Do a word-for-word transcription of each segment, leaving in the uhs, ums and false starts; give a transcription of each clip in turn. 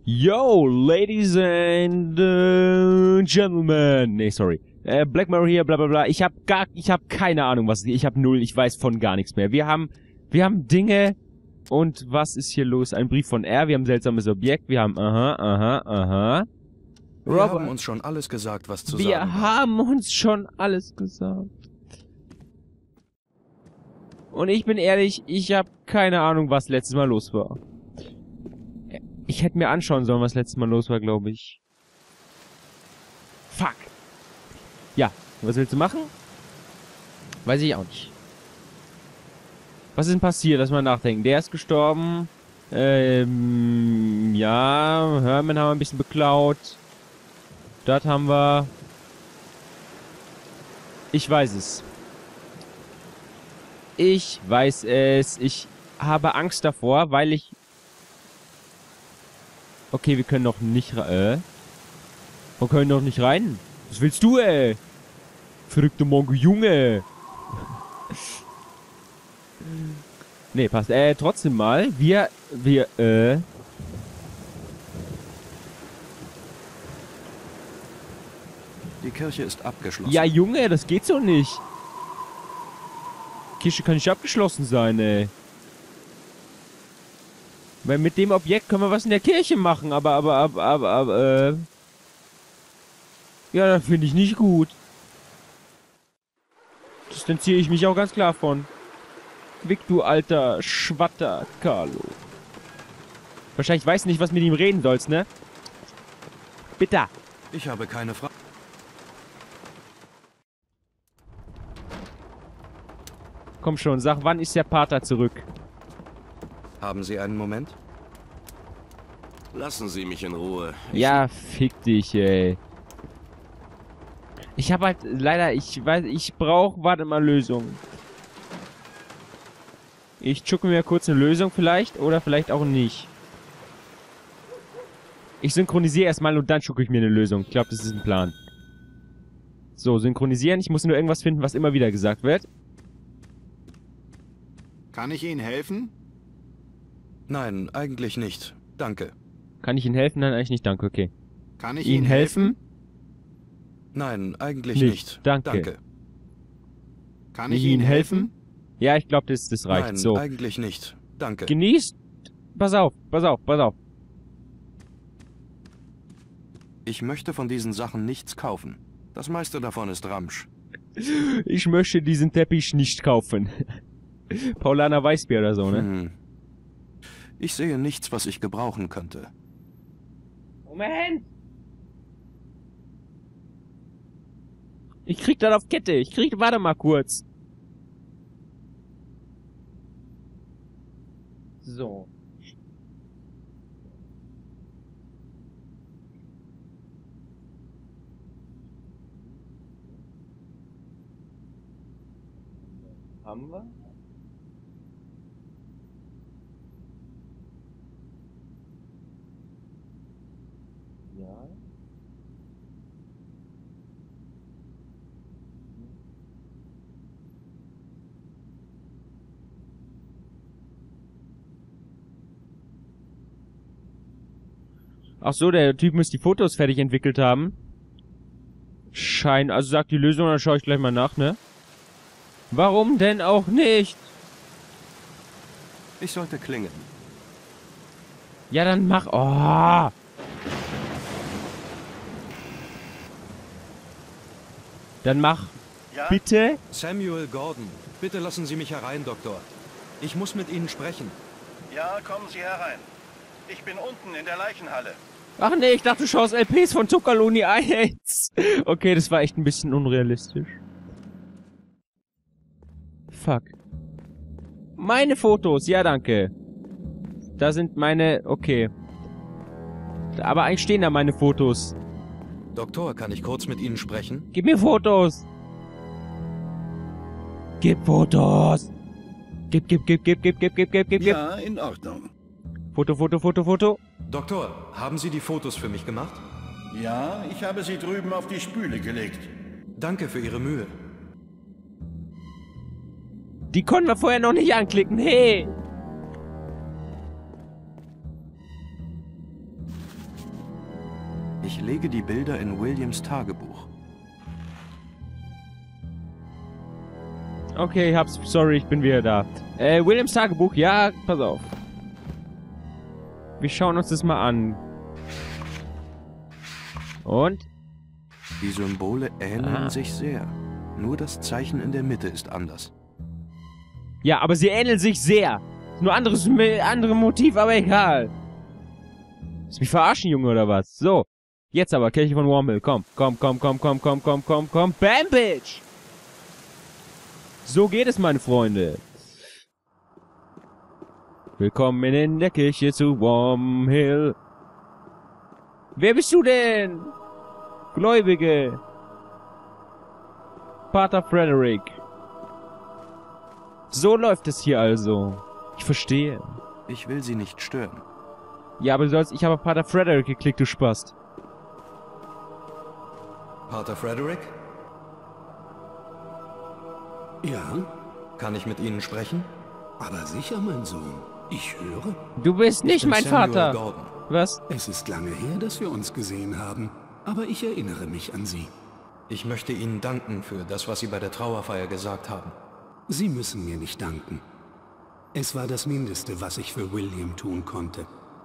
Yo, ladies and uh, gentlemen. Nee, sorry. Äh, Black Mirror hier, bla bla bla. Ich hab gar, ich hab keine Ahnung, was, ich hab null, ich weiß von gar nichts mehr. Wir haben, wir haben Dinge und was ist hier los? Ein Brief von R, wir haben ein seltsames Objekt, wir haben, aha, aha, aha. Wir Robert, haben uns schon alles gesagt, was zu wir sagen war. haben uns schon alles gesagt. Und ich bin ehrlich, ich hab keine Ahnung, was letztes Mal los war. Ich hätte mir anschauen sollen, was letztes Mal los war, glaube ich. Fuck. Ja, was willst du machen? Weiß ich auch nicht. Was ist denn passiert? Lass mal nachdenken. Der ist gestorben. Ähm, ja, Herman haben wir ein bisschen beklaut. Das haben wir. Ich weiß es. Ich weiß es. Ich habe Angst davor, weil ich... Okay, wir können noch nicht rein. Äh? Wir können noch nicht rein. Was willst du, ey? Verrückte Mongo Junge. Nee, passt. Äh, trotzdem mal. Wir, wir, äh... Die Kirche ist abgeschlossen. Ja, Junge, das geht so nicht. Kirche kann nicht abgeschlossen sein, ey. Weil mit dem Objekt können wir was in der Kirche machen, aber, aber, aber, aber, aber, äh... Ja, das finde ich nicht gut. Distanziere ich mich auch ganz klar von. Wick, du alter Schwatter, Carlo. Wahrscheinlich weißt du nicht, was mit ihm reden sollst, ne? Bitte. Ich habe keine Frage. Komm schon, sag, wann ist der Pater zurück? Haben Sie einen Moment? Lassen Sie mich in Ruhe. Ich Ja, fick dich, ey. Ich habe halt, leider, ich weiß, ich brauche, warte mal, Lösung. Ich chucke mir kurz eine Lösung vielleicht, oder vielleicht auch nicht. Ich synchronisiere erstmal und dann schucke ich mir eine Lösung. Ich glaube, das ist ein Plan. So, synchronisieren. Ich muss nur irgendwas finden, was immer wieder gesagt wird. Kann ich Ihnen helfen? Nein, eigentlich nicht. Danke. Kann ich Ihnen helfen? Nein, eigentlich nicht. Danke, okay. Kann ich Ihnen Ihnen helfen? Nein, eigentlich Nicht. nicht. Danke. Danke. Kann ich Ihnen helfen? Ja, ich glaube, das, das reicht. Nein, So. eigentlich nicht. Danke. Genießt. Pass auf, pass auf, pass auf. Ich möchte von diesen Sachen nichts kaufen. Das meiste davon ist Ramsch. Ich möchte diesen Teppich nicht kaufen. Paulaner Weißbier oder so, ne? Hm. Ich sehe nichts, was ich gebrauchen könnte. Moment! Ich krieg das auf Kette. Ich krieg, warte mal kurz. So. Haben wir? Ja. Ach so, der Typ muss die Fotos fertig entwickelt haben. Schein, also sagt die Lösung, dann schaue ich gleich mal nach, ne? Warum denn auch nicht? Ich sollte klingeln. Ja, dann mach... Oh! Dann mach... Ja? Bitte? Samuel Gordon, bitte lassen Sie mich herein, Doktor. Ich muss mit Ihnen sprechen. Ja, kommen Sie herein. Ich bin unten in der Leichenhalle. Ach nee, ich dachte, du schaust L Ps von Zuckerluni eins. Okay, das war echt ein bisschen unrealistisch. Fuck. Meine Fotos, ja danke. Da sind meine... Okay. Aber eigentlich stehen da meine Fotos. Doktor, kann ich kurz mit Ihnen sprechen? Gib mir Fotos. Gib Fotos. Gib, gib, gib, gib, gib, gib, gib, gib, gib, gib. Ja, in Ordnung. Foto, Foto, Foto, Foto. Doktor, haben Sie die Fotos für mich gemacht? Ja, ich habe sie drüben auf die Spüle gelegt. Danke für Ihre Mühe. Die konnten wir vorher noch nicht anklicken. Hey. Ich lege die Bilder in Williams Tagebuch. Okay, hab's. Sorry, ich bin wieder da. Äh, Williams Tagebuch, ja, pass auf. Wir schauen uns das mal an. Und? Die Symbole ähneln Ah. sich sehr. Nur das Zeichen in der Mitte ist anders. Ja, aber sie ähneln sich sehr. Nur anderes, andere Motiv, aber egal. Willst du mich verarschen, Junge, oder was? So. Jetzt aber, Kirche von Wormhill. Komm, komm, komm, komm, komm, komm, komm, komm, komm. Bam, Bitch! So geht es, meine Freunde. Willkommen in der Kirche zu Wormhill. Wer bist du denn? Gläubige. Pater Frederick. So läuft es hier also. Ich verstehe. Ich will Sie nicht stören. Ja, aber du sollst... Ich habe auf Pater Frederick geklickt, du Spast. Pater Frederick? Ja, Kann ich mit Ihnen sprechen? aber sicher, mein Sohn. Ich höre. Du bist nicht Ich bin mein Samuel Vater. Gordon. Was? Es ist lange her, dass wir uns gesehen haben, aber ich erinnere mich an Sie. Ich möchte Ihnen danken für das, was Sie bei der Trauerfeier gesagt haben. Sie müssen mir nicht danken. Es war das Mindeste, was ich für William tun konnte.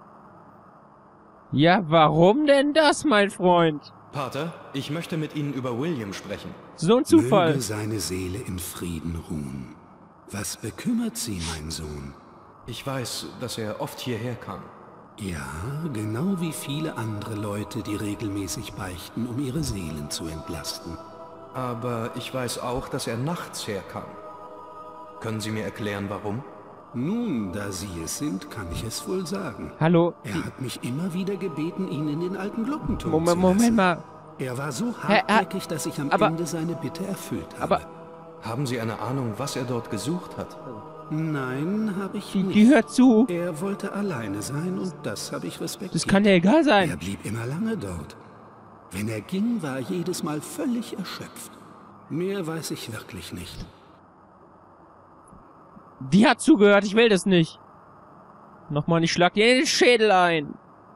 Ja, warum denn das, mein Freund? Pater, ich möchte mit Ihnen über William sprechen. So ein Zufall. Möge seine Seele in Frieden ruhen. Was bekümmert Sie, mein Sohn? Ich weiß, dass er oft hierher kam. Ja, genau wie viele andere Leute, die regelmäßig beichten, um ihre Seelen zu entlasten. Aber ich weiß auch, dass er nachts herkam. Können Sie mir erklären, warum? Nun, da Sie es sind, kann ich es wohl sagen. Hallo? Er hat mich immer wieder gebeten, ihn in den alten Glockenturm Moment, zu lassen. Moment mal. Er war so Hä, äh, hartnäckig, dass ich am aber- Ende seine Bitte erfüllt habe. Aber Haben Sie eine Ahnung, was er dort gesucht hat? Nein, habe ich die, nicht. die hört zu. Er wollte alleine sein und das habe ich respektiert. Das kann dir egal Er sein. blieb immer lange dort. Wenn er ging, war er jedes Mal völlig erschöpft. Mehr weiß ich wirklich nicht. Die hat zugehört, ich will das nicht. Nochmal, ich schlag dir in den Schädel ein.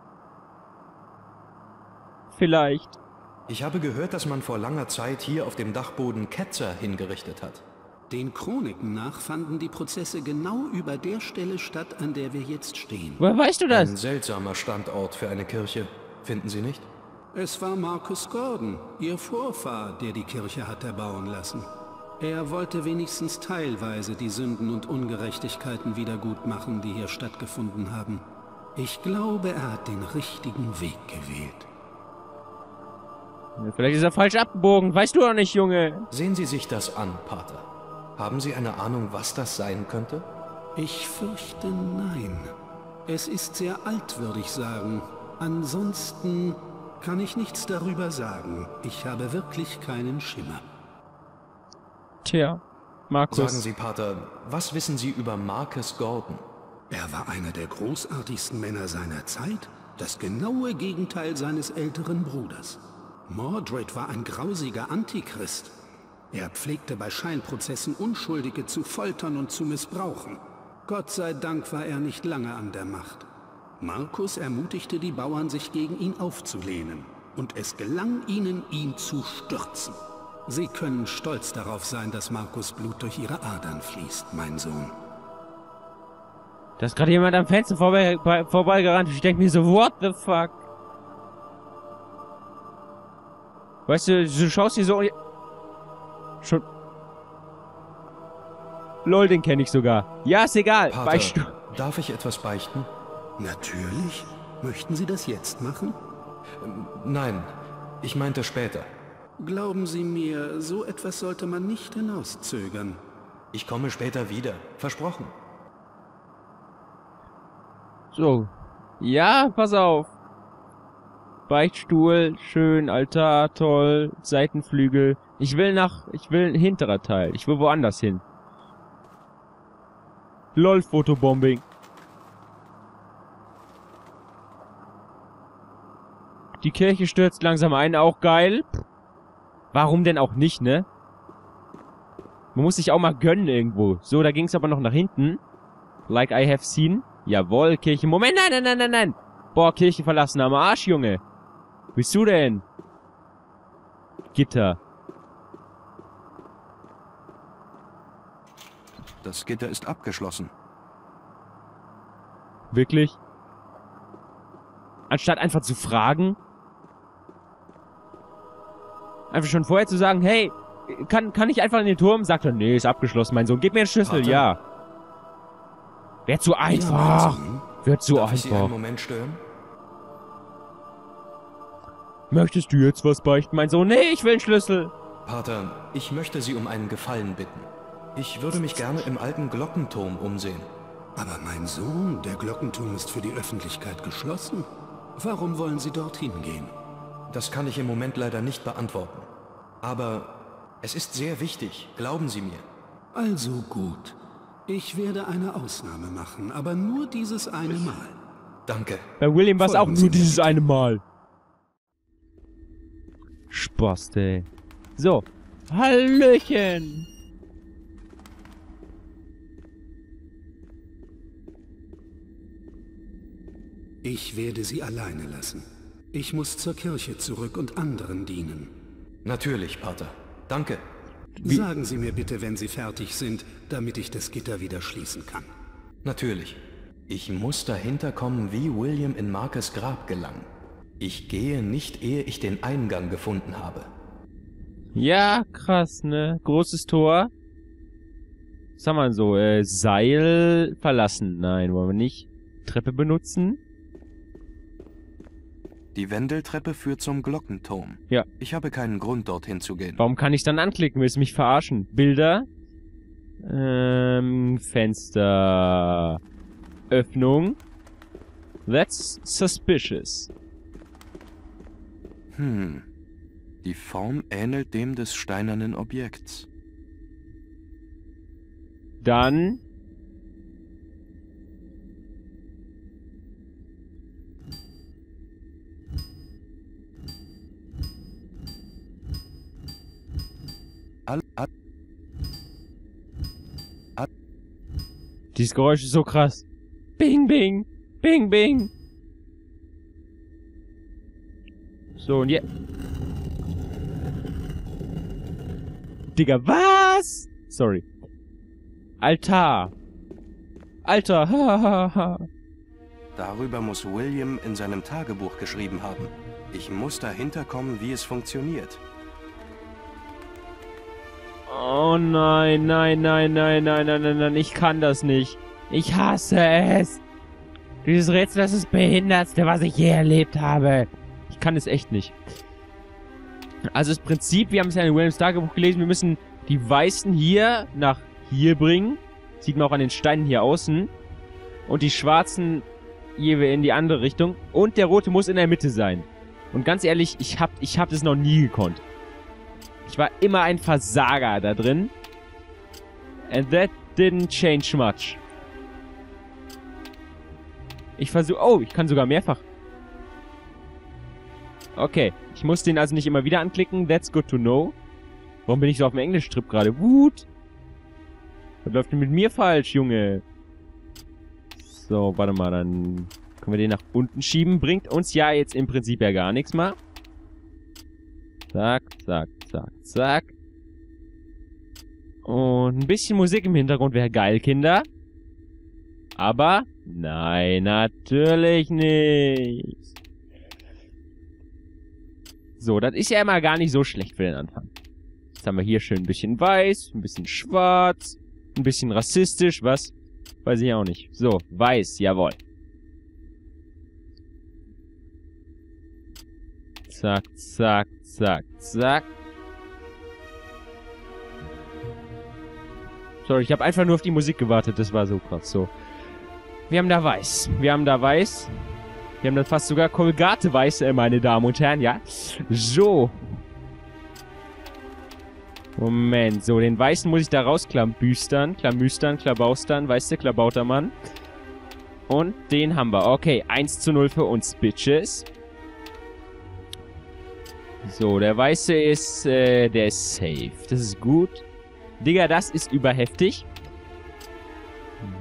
Vielleicht. Ich habe gehört, dass man vor langer Zeit hier auf dem Dachboden Ketzer hingerichtet hat. Den Chroniken nach fanden die Prozesse genau über der Stelle statt, an der wir jetzt stehen. Woher weißt du Ein das? seltsamer Standort für eine Kirche, finden Sie nicht? Es war Marcus Gordon, ihr Vorfahr, der die Kirche hat erbauen lassen. Er wollte wenigstens teilweise die Sünden und Ungerechtigkeiten wiedergutmachen, die hier stattgefunden haben. Ich glaube, er hat den richtigen Weg gewählt. Ja, vielleicht ist er falsch abgebogen. Weißt du doch nicht, Junge. Sehen Sie sich das an, Pater. Haben Sie eine Ahnung, was das sein könnte? Ich fürchte nein. Es ist sehr alt, würde ich sagen. Ansonsten kann ich nichts darüber sagen. Ich habe wirklich keinen Schimmer. Tja, Markus. Sagen Sie, Pater, was wissen Sie über Marcus Gordon? Er war einer der großartigsten Männer seiner Zeit, das genaue Gegenteil seines älteren Bruders. Mordred war ein grausiger Antichrist. Er pflegte bei Scheinprozessen Unschuldige zu foltern und zu missbrauchen. Gott sei Dank war er nicht lange an der Macht. Marcus ermutigte die Bauern, sich gegen ihn aufzulehnen. Und es gelang ihnen, ihn zu stürzen. Sie können stolz darauf sein, dass Marcus Blut durch ihre Adern fließt, mein Sohn. Da ist gerade jemand am Fenster vorbei, bei, vorbeigerannt. Ich denke mir so, what the fuck? Weißt du, du schaust hier so... Schon... Lol, den kenne ich sogar. Ja, ist egal. Pater, Beichtstu darf ich etwas beichten? Natürlich. Möchten Sie das jetzt machen? Nein, ich meinte später. Glauben Sie mir, so etwas sollte man nicht hinauszögern. Ich komme später wieder, versprochen. So. Ja, pass auf. Beichtstuhl, schön, Altar, toll, Seitenflügel. Ich will nach... Ich will ein hinterer Teil. Ich will woanders hin. Lol, Fotobombing. Die Kirche stürzt langsam ein, auch geil. Warum denn auch nicht, ne? Man muss sich auch mal gönnen irgendwo. So, da ging's aber noch nach hinten. Like I have seen. Jawohl, Kirche. Moment, nein, nein, nein, nein, nein. Boah, Kirche verlassen am Arsch, Junge. bist du denn? Gitter. Das Gitter ist abgeschlossen. Wirklich? Anstatt einfach zu fragen? Einfach schon vorher zu sagen, hey, kann, kann ich einfach in den Turm? Sagt er, nee, ist abgeschlossen, mein Sohn. Gib mir den Schlüssel, Vater? ja. Wäre zu einfach. Wird zu Darf ich Sie einen einfach. Moment stören? Möchtest du jetzt was beichten, mein Sohn? Nee, ich will einen Schlüssel. Pater, ich möchte Sie um einen Gefallen bitten. Ich würde mich gerne im alten Glockenturm umsehen. Aber mein Sohn, der Glockenturm ist für die Öffentlichkeit geschlossen. Warum wollen Sie dorthin gehen? Das kann ich im Moment leider nicht beantworten. Aber es ist sehr wichtig, glauben Sie mir. Also gut. Ich werde eine Ausnahme machen, aber nur dieses eine Mal. Danke. Bei William war es auch Folgen Sie nur mir dieses bitte. eine Mal. Spaß, ey. So. Hallöchen. Ich werde Sie alleine lassen. Ich muss zur Kirche zurück und anderen dienen. Natürlich, Pater. Danke. Wie- Sagen Sie mir bitte, wenn Sie fertig sind, damit ich das Gitter wieder schließen kann. Natürlich. Ich muss dahinter kommen, wie William in Markes Grab gelang. Ich gehe nicht, ehe ich den Eingang gefunden habe. Ja, krass, ne? Großes Tor. Was haben wir denn so? Äh, Seil verlassen. Nein, wollen wir nicht. Treppe benutzen. Die Wendeltreppe führt zum Glockenturm. Ja. Ich habe keinen Grund, dorthin zu gehen. Warum kann ich dann anklicken? Willst du mich verarschen? Bilder. Ähm, Fenster. Öffnung. That's suspicious. Hm. Die Form ähnelt dem des steinernen Objekts. Dann. All, all, Dieses Geräusch ist so krass. Bing, bing. Bing, bing. So, und jetzt. Digga, was? Sorry. Altar. Alter, hahaha. Darüber muss William in seinem Tagebuch geschrieben haben. Ich muss dahinter kommen, wie es funktioniert. Oh nein, nein, nein, nein, nein, nein, nein, nein, ich kann das nicht. Ich hasse es. Dieses Rätsel, das ist das Behindertste, was ich je erlebt habe. Ich kann es echt nicht. Also das Prinzip, wir haben es ja in Williams Tagebuch gelesen, wir müssen die Weißen hier nach hier bringen. Sieht man auch an den Steinen hier außen. Und die Schwarzen hier in die andere Richtung. Und der Rote muss in der Mitte sein. Und ganz ehrlich, ich hab, ich hab das noch nie gekonnt. Ich war immer ein Versager da drin. And that didn't change much. Ich versuche... Oh, ich kann sogar mehrfach. Okay. Ich muss den also nicht immer wieder anklicken. That's good to know. Warum bin ich so auf dem Englisch-Trip gerade? Wut! Was läuft denn mit mir falsch, Junge? So, warte mal, dann können wir den nach unten schieben. Bringt uns ja jetzt im Prinzip ja gar nichts mehr. Zack, zack, zack, zack. Und ein bisschen Musik im Hintergrund wäre geil, Kinder. Aber, nein, natürlich nicht. So, das ist ja immer gar nicht so schlecht für den Anfang. Jetzt haben wir hier schön ein bisschen weiß, ein bisschen schwarz, ein bisschen rassistisch, was? Weiß ich auch nicht. So, weiß, jawohl. Zack, zack, zack, zack. Sorry, ich habe einfach nur auf die Musik gewartet, das war so krass. So. Wir haben da weiß. Wir haben da weiß. Wir haben da fast sogar Colgate-Weiß, äh, meine Damen und Herren, ja. So. Moment, so, den Weißen muss ich da rausklambüstern, klamüstern, klabaustern, weißt du, Klabautermann. Und den haben wir. Okay, eins zu null für uns, Bitches. So, der Weiße ist, äh, der ist safe. Das ist gut. Digga, das ist überheftig.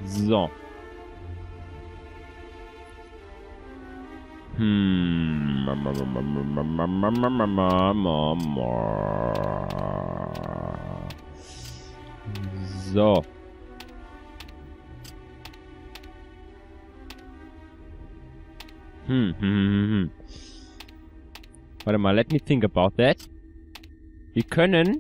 So. Hm. So. Hm, hm, hm, hm. Warte mal, let me think about that. Wir können...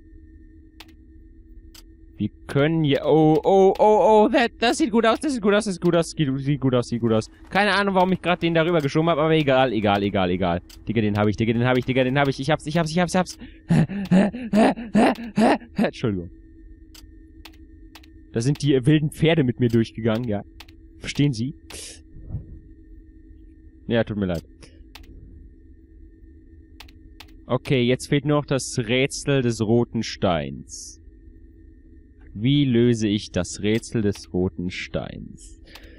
Wir können hier... Oh, oh, oh, oh, that, das sieht gut aus, das sieht gut aus, das sieht gut aus, sieht, sieht gut aus, sieht gut aus. Keine Ahnung, warum ich gerade den darüber geschoben habe, aber egal, egal, egal, egal. Digga, den habe ich, Digga, den habe ich, Digga, den habe ich. Ich hab's, ich hab's, ich hab's, ich hab's. Entschuldigung. Da sind die wilden Pferde mit mir durchgegangen, ja. Verstehen Sie? Ja, tut mir leid. Okay, jetzt fehlt nur noch das Rätsel des roten Steins. Wie löse ich das Rätsel des roten Steins?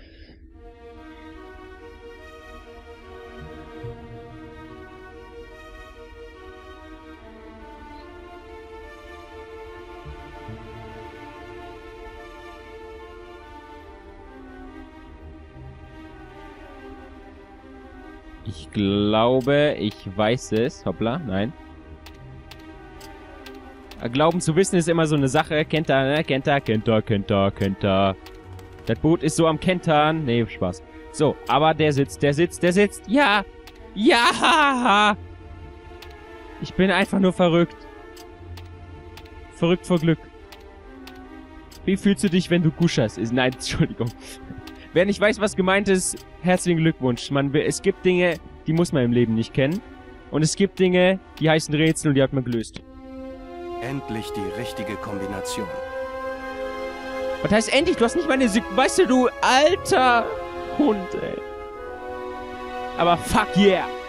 Ich glaube, ich weiß es. Hoppla, nein. Glauben zu wissen ist immer so eine Sache. Kennt er, ne? Kennt er, kennt er, kennt er, kennt er. Das Boot ist so am Kentern. Nee, Spaß. So, aber der sitzt, der sitzt, der sitzt. Ja! Ja! Ich bin einfach nur verrückt. Verrückt vor Glück. Wie fühlst du dich, wenn du guschers? Ist, nein, Entschuldigung. Wer nicht weiß, was gemeint ist, herzlichen Glückwunsch. Man, es gibt Dinge, die muss man im Leben nicht kennen. Und es gibt Dinge, die heißen Rätsel und die hat man gelöst. Endlich die richtige Kombination. Was heißt endlich? Du hast nicht meine... Weißt du, du alter Hund, ey. Aber fuck yeah.